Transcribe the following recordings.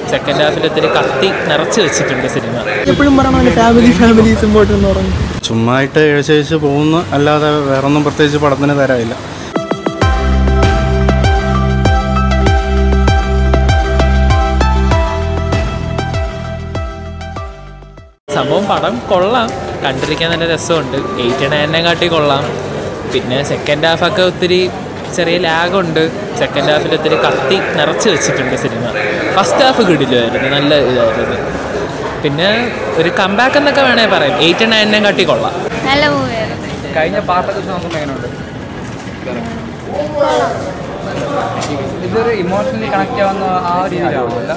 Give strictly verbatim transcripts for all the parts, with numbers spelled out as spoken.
Second ഹാഫിൽ ഒത്തിരി കത്തി നിറച്ച് വെച്ചിട്ടുണ്ട് സിനിമ. എപ്പോഴും പറയണ ഫാമിലി ഫാമിലി ഇമ്പോർട്ടൻ്റ് എന്ന് പറഞ്ഞു ചുമ്മായിട്ട് എഴുച്ചഴിച്ച് പോകുന്നു, അല്ലാതെ വേറൊന്നും പ്രത്യേകിച്ച് പടത്തിന് തരാനില്ല. സംഭവം പടം കൊള്ളാം, കണ്ടിരിക്കാൻ നല്ല രസമുണ്ട്. എയ്റ്റ് നയനെ കാട്ടി കൊള്ളാം. പിന്നെ സെക്കൻഡ് ഹാഫൊക്കെ ഒത്തിരി ചെറിയ ലാഗുണ്ട്. സെക്കൻഡ് ഹാഫിൽ ഒത്തിരി കത്തി നിറച്ച് വെച്ചിട്ടുണ്ട് സിനിമ. ഫസ്റ്റ് ഹാഫ് കിടിലുമായിരുന്നു, നല്ല ഇതായിരുന്നു. പിന്നെ ഒരു കംബാക്ക് എന്നൊക്കെ വേണേൽ പറയാം. എയ്റ്റ് നയനെ കാട്ടി കൊള്ളാം. നല്ല മൂവിയായിരുന്നു. കഴിഞ്ഞ പാട്ടൊക്കെ നോക്കുമ്പോൾ എങ്ങനെയുണ്ട്? ഇതൊരു ഇമോഷണലി കണക്ട് ആവുന്ന ആ രീതിയിലാവുമല്ല,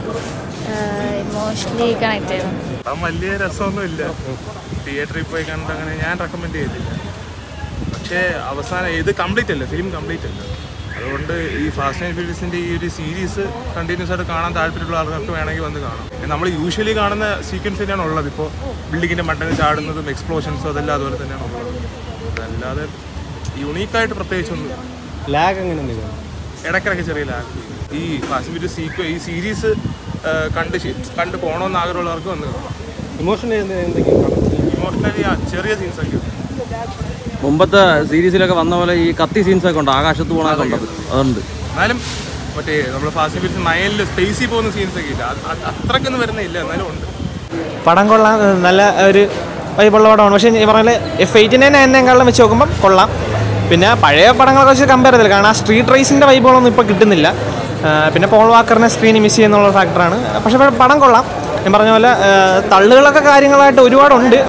ഇമോഷണലി കണക്ട് ആയിരുന്നു. വലിയ രസമൊന്നുമില്ല. തിയേറ്ററിൽ പോയി കണ്ട് അങ്ങനെ ഞാൻ റെക്കമെൻഡ് ചെയ്തില്ല. പക്ഷേ അവസാനം ഇത് കംപ്ലീറ്റ് അല്ല, ഫിലിം കംപ്ലീറ്റ് അല്ല. അതുകൊണ്ട് ഈ ഫാസ്റ്റ് ആൻഡ് ഫ്യൂരിയസിൻ്റെ ഈ ഒരു സീരീസ് കണ്ടിന്യൂസ് ആയിട്ട് കാണാൻ താല്പര്യമുള്ള ആൾക്കാർക്ക് വേണമെങ്കിൽ വന്ന് കാണാം. നമ്മൾ യൂഷ്വലി കാണുന്ന സീക്വൻസ് തന്നെയാണ് ഉള്ളത്. ഇപ്പോൾ ബിൽഡിങ്ങിൻ്റെ മണ്ടന് ചാടുന്നതും എക്സ്പ്ലോഷൻസും അതെല്ലാം അതുപോലെ തന്നെയാണ് ഉള്ളത്. അതല്ലാതെ യുണീക്കായിട്ട് പ്രത്യേകിച്ചൊന്നും. ലാഗ് എങ്ങനെ ഇടയ്ക്കിടയ്ക്ക് ചെറിയ ലാഗ്. ഈ ഫാസ്റ്റ് ആൻഡ് ഫ്യൂരിയസ് സീക്വ ഈ സീരീസ് കണ്ട് കണ്ട് പോകണമെന്ന് ആഗ്രഹമുള്ളവർക്ക് വന്ന് കാണാം. ഇമോഷണലി ഇമോഷണലി ചെറിയ സീൻസൊക്കെ മുമ്പത്തെ സീരീസിലൊക്കെ വന്ന പോലെ ഈ കത്തി സീൻസൊക്കെ ഉണ്ട്, ആകാശത്ത് പോകണൊക്കെ ഉണ്ട്. അതുണ്ട്. എന്നാലും മറ്റേ നമ്മൾ ഫാസ്റ്റ് ആൻഡ് ഫ്യൂരിയസ് നയനിൽ സ്പേസിൽ പോകുന്ന സീൻസൊക്കെ ഇല്ല, അത്രയ്ക്കൊന്നും വരുന്നില്ല. എന്നാലും ഉണ്ട്. പടം കൊള്ളാം, നല്ല ഒരു വൈബുള്ള പടമാണ്. പക്ഷേ ഈ പറഞ്ഞാൽ എഫ് എയ്റ്റിനെ നയനേക്കാളും വെച്ച് നോക്കുമ്പോൾ കൊള്ളാം. പിന്നെ പഴയ പടങ്ങളൊക്കെ വെച്ച് കമ്പയർ ചെയ്തില്ല, കാരണം ആ സ്ട്രീറ്റ് റേസിൻ്റെ വൈബുകളൊന്നും ഇപ്പോൾ കിട്ടുന്നില്ല. പിന്നെ പോൾ വാക്കറിനെ സ്ക്രീനിൽ മിസ് ചെയ്യുന്നുള്ള ഫാക്ടറാണ്. പക്ഷേ പടം കൊള്ളാം. ഞാൻ പറഞ്ഞ പോലെ തള്ളുകളൊക്കെ കാര്യങ്ങളായിട്ട് ഒരുപാടുണ്ട്.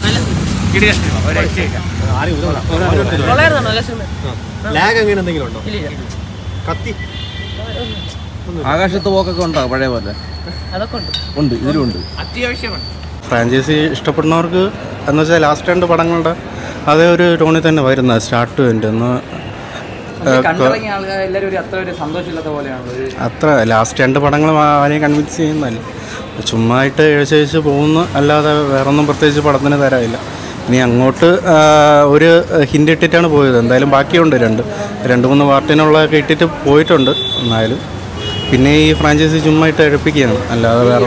ആകാശത്ത് പോക്കൊക്കെ ഉണ്ടോ പഴയ പോലെ? ഉണ്ട്, ഇതിലും ഉണ്ട്. അത്യാവശ്യമാണ്. ഫ്രാഞ്ചൈസി ഇഷ്ടപ്പെടുന്നവർക്ക് എന്ന് വെച്ചാൽ ലാസ്റ്റ് രണ്ട് പടങ്ങളുടെ അതേ ഒരു ടോണിൽ തന്നെ വരുന്നത് സ്റ്റാർട്ട് ടു എൻഡ്. എന്ന് അത്ര ലാസ്റ്റ് രണ്ട് പടങ്ങൾ ആരെയും കൺവിൻസ് ചെയ്യുന്നതല്ല, ചുമ്മായിട്ട് എഴുച്ചഴിച്ച് പോകുന്നു, അല്ലാതെ വേറൊന്നും പ്രത്യേകിച്ച് പടത്തിന് തരാനില്ല. ഇനി അങ്ങോട്ട് ഒരു ഹിൻ്റ് ഇട്ടിട്ടാണ് പോയത്. എന്തായാലും ബാക്കിയുണ്ട്, രണ്ട് രണ്ട് മൂന്ന് പാർട്ടിനുള്ളതൊക്കെ ഇട്ടിട്ട് പോയിട്ടുണ്ട്. എന്നാലും പിന്നെ ഈ ഫ്രാഞ്ചൈസി ചുമ്മായിട്ട് എഴുപ്പിക്കുകയാണ്, അല്ലാതെ വേറെ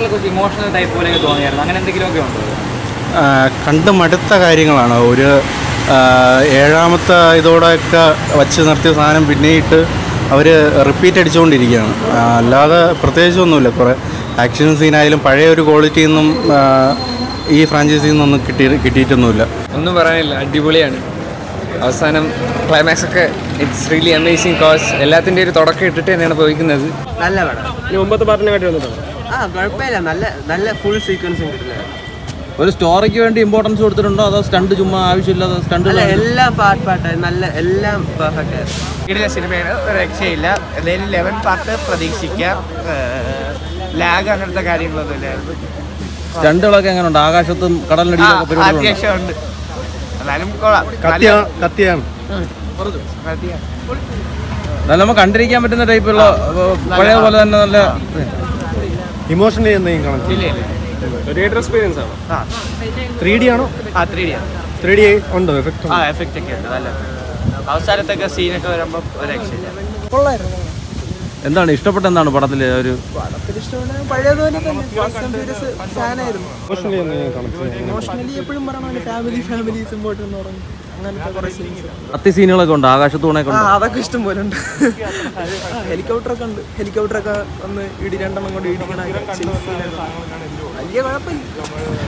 കണ്ട് മടുത്ത കാര്യങ്ങളാണ്. ഒരു ഏഴാമത്തെ ഇതോടെയൊക്കെ വച്ച് നിർത്തിയ സാധനം പിന്നെയിട്ട് അവർ റിപ്പീറ്റ് അടിച്ചുകൊണ്ടിരിക്കുകയാണ്, അല്ലാതെ പ്രത്യേകിച്ചൊന്നുമില്ല. കുറേ ആക്ഷൻ സീനായാലും പഴയ ഒരു ക്വാളിറ്റിയിൽ നിന്നും ഈ ഫ്രാഞ്ചൈസിയിൽ നിന്നൊന്നും കിട്ടി കിട്ടിയിട്ടൊന്നുമില്ല. ഒന്നും പറയാനില്ല, അടിപൊളിയാണ്. അവസാനം ക്ലൈമാക്സ് ഒക്കെ ഇറ്റ്സ് റിയലി അമേസിങ്. കോസ് എല്ലാത്തിൻ്റെ ഒരു തുടക്കം ഇട്ടിട്ട് തന്നെയാണ് പോയിക്കുന്നത്. നല്ല പടം. മുമ്പത്തെ പാട്ടിനെ കാട്ടി വന്നിട്ടുണ്ട്. ആ കുഴപ്പമില്ല, നല്ല നല്ല ഫുൾ സീക്വൻസും കിട്ടില്ല. ഒരു സ്റ്റോറിക്ക് വേണ്ടി ഇമ്പോർട്ടൻസ് കൊടുത്തിട്ടുണ്ടോ അതോ സ്റ്റണ്ട് ചുമ്മാ ആവശ്യമില്ലാതെ സ്റ്റണ്ട്? എല്ലാം പാട്ട് പാട്ടായി, നല്ല എല്ലാം പെർഫെക്റ്റ് ആയിരുന്നു. ഇതിലെ സിനിമയാണ്, ഒരു രക്ഷയില്ല. എന്തായാലും ലെവൻ പാർട്ട് പ്രതീക്ഷിക്കാം. ലാഗ് അങ്ങനത്തെ കാര്യങ്ങളൊന്നും ഇല്ലായിരുന്നു. സ്റ്റണ്ടുകളൊക്കെ എങ്ങനെയുണ്ട്? ആകാശത്തും കടലിനടിയിലൊക്കെ അത്യാവശ്യമുണ്ട്. എന്നാലും കത്തിയാണ് നല്ല നമുക്ക് കണ്ടിരിക്കാൻ പറ്റുന്ന ടൈപ്പുള്ള പഴയ പോലെ തന്നെ നല്ല ഇമോഷണലി എന്തെങ്കിലും കാണാം. തിയേറ്റർ എക്സ്പീരിയൻസ് ആണ്. ത്രീ ഡി ആണോ? ആ ത്രീ ഡി ആണ്. ത്രീ ഡി ഉണ്ടോ എഫക്ട്? ആ എഫക്റ്റ് ഒക്കെ ഉണ്ട്. നല്ല അവസാനത്തൊക്കെ സീനൊക്കെ വരുമ്പോൾ ഒരു രക്ഷയില്ല. കൊള്ളായിരുന്നു. എന്താണ് ഇഷ്ടപ്പെട്ട? എന്താണ് പടത്തില് ഒരു പടത്തിൽ ഇഷ്ടമാണ്? പഴയതുപോലെ തന്നെ ഫാനായിരുന്നു. ഇമോഷണലി എപ്പോഴും പറയണ ഫാമിലി ഫാമിലി ഇമ്പോർട്ടൻ്റ് എന്ന് പറഞ്ഞു അങ്ങനത്തെ കുറേ സീൻസ്. കത്തി സീനുകളൊക്കെ ഉണ്ട്, ആകാശത്തൂണൊക്കെ ഉണ്ട്. അതൊക്കെ ഇഷ്ടം പോലെ ഉണ്ട്. ഹെലികോപ്റ്ററൊക്കെ ഉണ്ട്. ഹെലികോപ്റ്ററൊക്കെ ഒന്ന് ഇടി രണ്ടെണ്ണം കൊണ്ട് ഇടിക്കണ വലിയ കുഴപ്പമില്ല.